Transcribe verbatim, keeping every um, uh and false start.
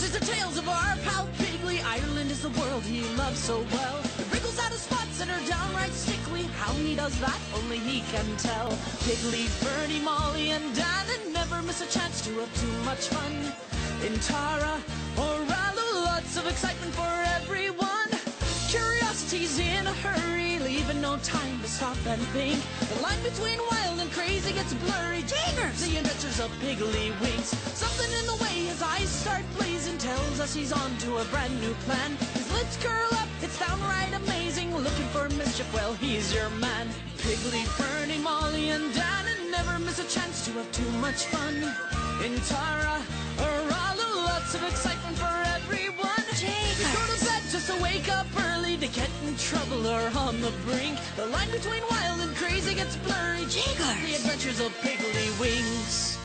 These are tales of our pal Piggly. Ireland is the world he loves so well. The wriggles out of spots and are downright sickly. How he does that, only he can tell. Piggly, Bernie, Molly, and Dan, and never miss a chance to have too much fun. In Tara or Ralu, lots of excitement for everyone. Curiosity's in a hurry, leaving no time to stop and think. The line between wild and crazy gets blurry. Jagers! The adventures of Piggly Winks. Something in the way his eyes start blazing tells us he's on to a brand new plan. His lips curl up, it's downright amazing. Looking for mischief, well, he's your man. Piggly, Bernie, Molly, and Dan, and never miss a chance to have too much fun. In Tara or Ralu, lots of excitement for everyone. They go to bed just to wake up early, to get in trouble or on the brink. The line between wild and crazy gets blurry. Jagers! The adventures of Piggly Winks.